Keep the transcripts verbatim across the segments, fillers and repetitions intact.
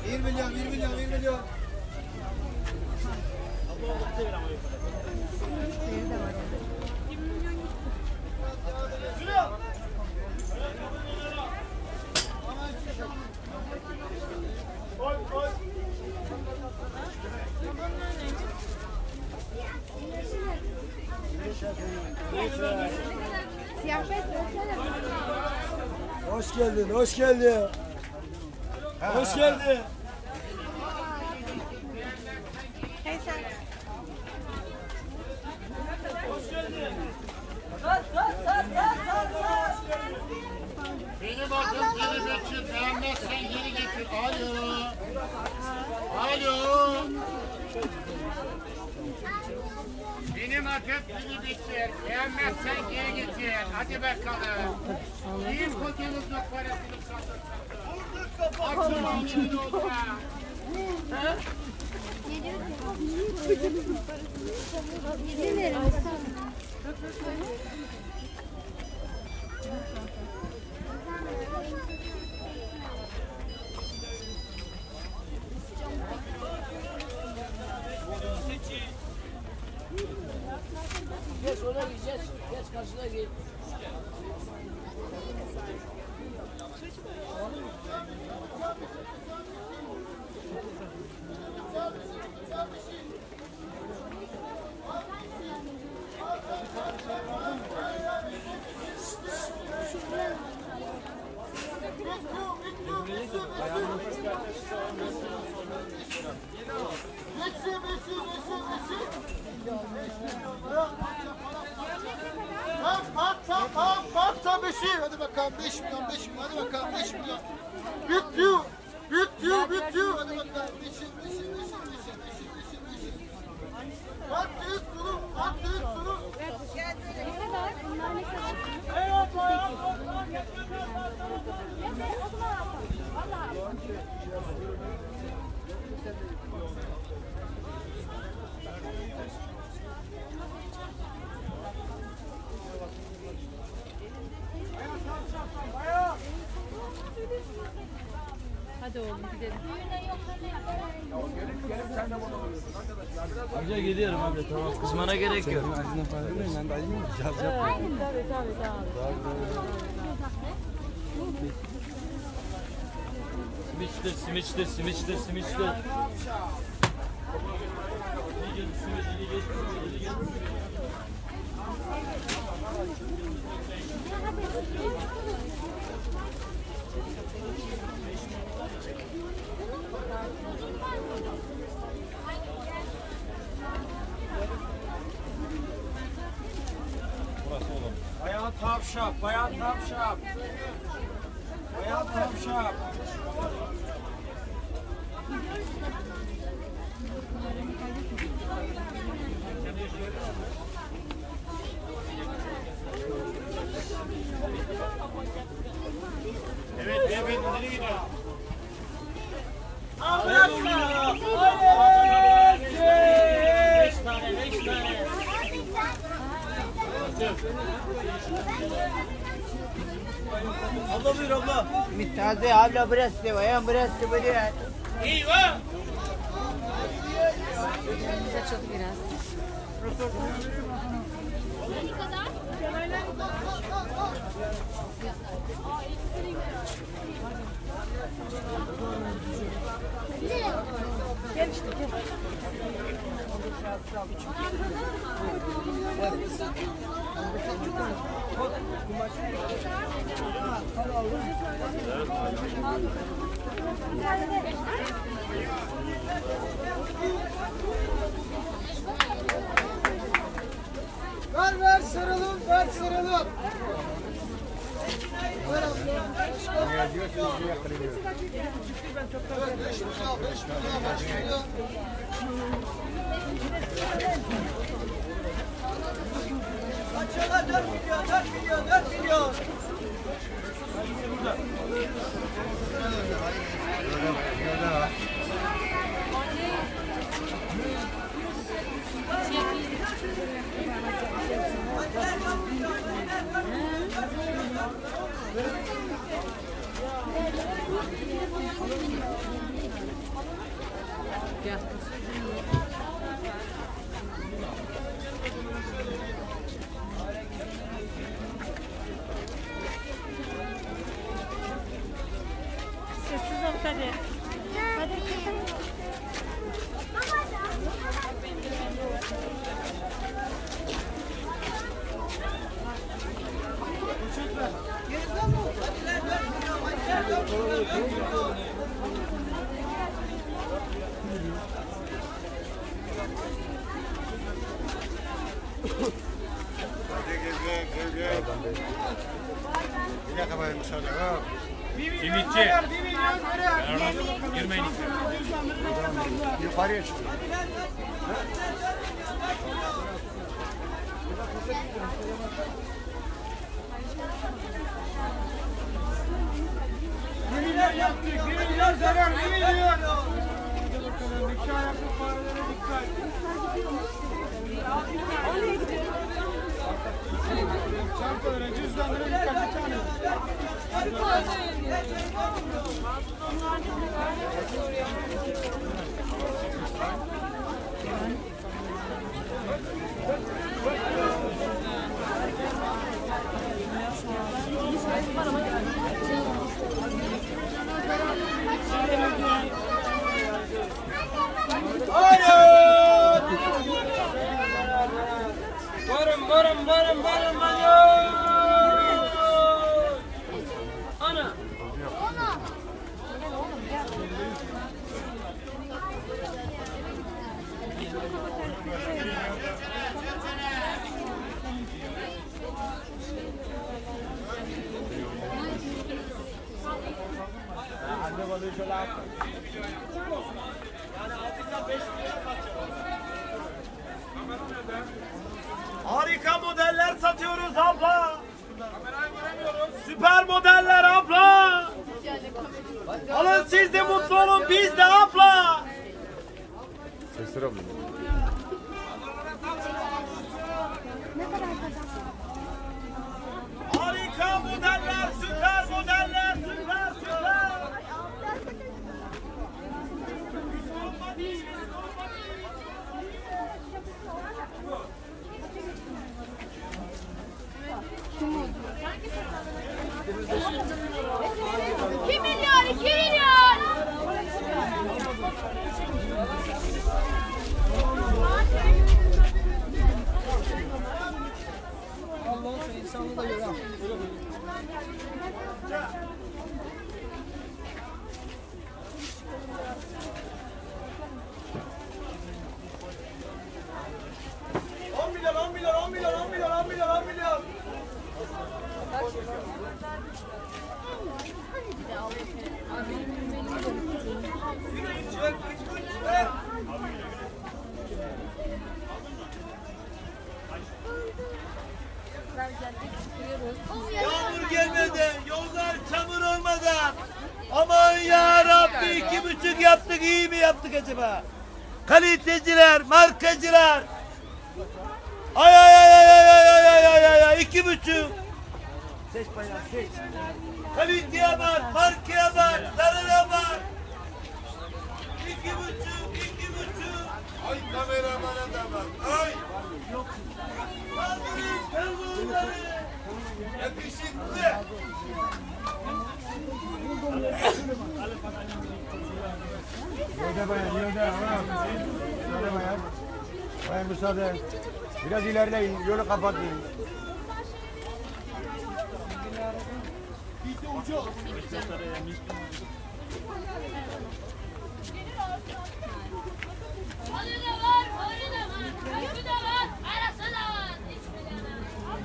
bir milyon, bir milyon, bir milyon. Hoş geldin, hoş geldin. Hoş geldin. Hey sen. Hoş geldin. Beni bakın, beni bekçi, beğenmezsen geri getir. Alo. Alo. Benim atıp beni bekçi, beğenmezsen geri getir. Hadi bakalım. Yiyin kutunuzun parasını satın. Açın içini olsa. İzin verin. Geç ona gideceğiz. Geç karşına git. Hadi bakalım beş milyon, beş milyon, hadi bakalım beş milyon. Bitiyor, bitiyor, bitiyor. Hadi bakalım beşi, beşi, beşi, beşi, beşi, beşi, beşi. Attık sunu, attık sunu. Ne kadar? Bunlar ne kadar? Evet, evet. O zaman atalım. Vallahi. Hadi oğlum gidelim. Amca gidiyorum amca tamam kızmana gerek yok. Acının farkındayım ben de acımı caz yapıyorum. Aynen tabii tabii tabii. Simitçidir simitçidir simitçidir simitçidir. Bayan tavşap, bayan tavşap. Bayan tavşap. Evet, beyefendi nereye gidiyor? Beş tane, beş tane. Abla buyur abla. Müteazı abla burası, bayan burası buraya. İyi var. Açıldı biraz. Ne kadar? Gel işte gel. Ver ver sarılın, ver sarılın. Ver abla. Evet, beş milyon, beş milyon, beş milyon. Kaçıyorlar dört milyon, dört milyon, dört milyon. Gel. Sessiz ol hadi. Hadi. Simitçi. Girmeyin. Yukarıya çık. Gemiler yaptık, gemiler zarar, gemiler. Hadi bakalım, iki ayaklı farelere dikkat. Çantalara, cüzdanlara dikkat, bir tane. Varım varım varım varım varım. Ana. Harika modeller satıyoruz abla. Süper modeller abla. Alın siz de mutlu olun, biz de abla. Sesler abla. Harika modeller, süper modeller, süper süper. İki milyon, iki milyon. Allah'ın sen insanlığı da gör ha. On milyon, on milyon, on milyon, on milyon, on milyon, on milyon. Yağmur gelmeden, yollar çamur olmadan. Aman ya Rabbi, iki buçuk yaptık, iyi mi yaptık acaba? Kaliteciler, markacılar. Ay ay ay ay ay ay ay ay ay ay iki buçuk. Seç bayağı seç. Kaliteye bak, markaya bak, zarara bak. İki buçuk, iki buçuk. Ay kameramana da bak, ay. Kaldırın, kaldırın. Yakışıklı. Yolda bayan, yolda. Yolda bayan. Bayan müsaade. Biraz ilerleyin, yolu kapatmayın. Onu da var, onu da var. Yüzü de var, arası da var. Hiçbiri de var.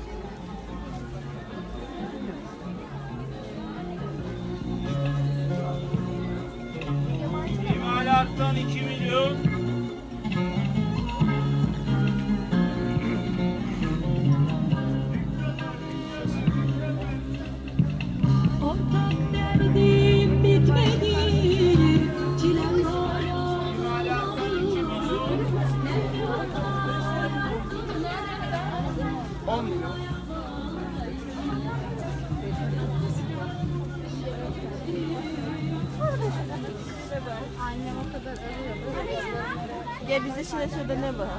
İmalattan iki milyon. Ortak derdim bitmedi, çilem hala. On milyon. Annem o kadar arıyor. Gel bize şöyle şurada ne var?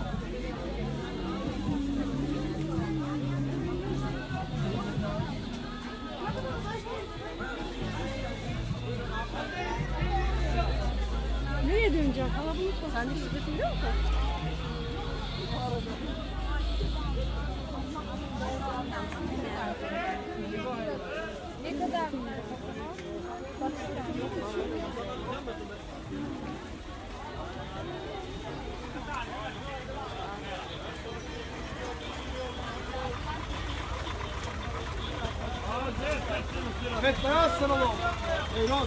Nereye döneceğim? Kalabalık mı? Sen de şurada biliyor musun? Ne kadar? Evet, beyaz sana oğlum. Eyvallah.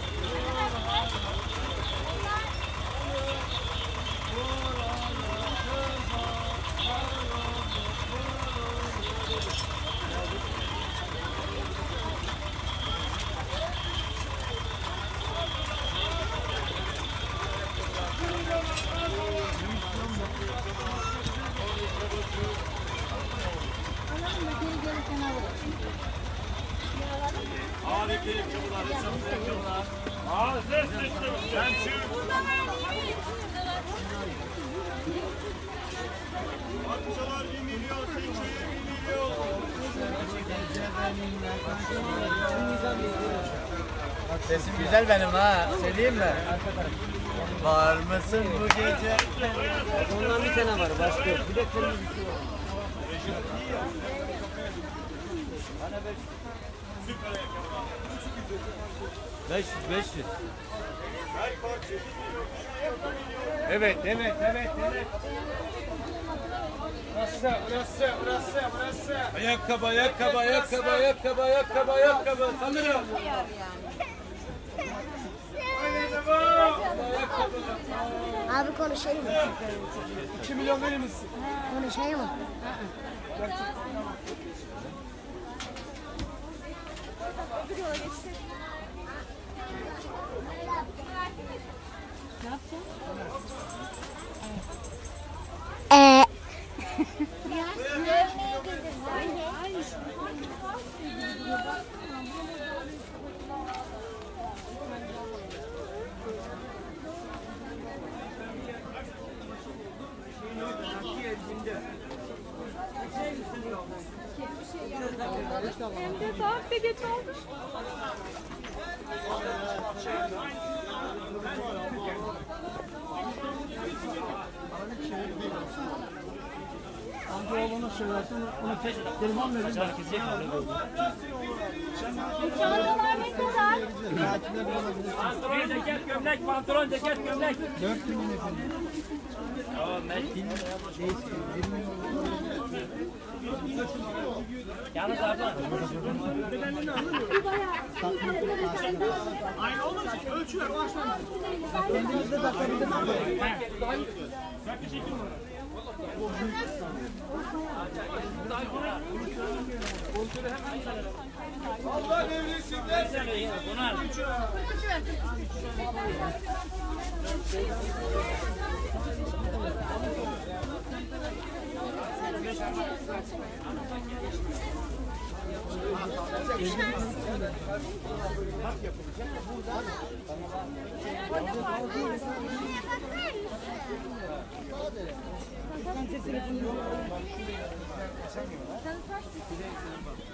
Harika ayakkabılar, hesaplı ayakkabılar. Ağzı sıçtım, sen çık. Parçalar bir milyon, seçiyor bir milyon. Sesim güzel benim ha. Söyleyeyim mi? Var mısın bu gece? Ondan bir tane var, başka yok. Bir de kırmızısı var. beş yüz, beş yüz. Evet, evet, evet, evet. Burası, burası, burası, burası. Ayakkabı, ayakkabı, ayakkabı, ayakkabı, ayakkabı, ayakkabı. Sanırım. Abi konuşayım mı? iki milyon verir misin? Konuşayım mı? Eee Hem de daha bir geç olmuş. Amcaoğluna söylersen onu tek telefon verin. Çantalar ne kadar? Bir ceket, gömlek, pantolon, ceket, gömlek. dört milyon efendim. Tamam, ben yalnız abla. Aynı olmaz ki. Ölçüler başlandı. Kendinizde takabilirsiniz. Allah devrilsin dersin. Bunlar. Sen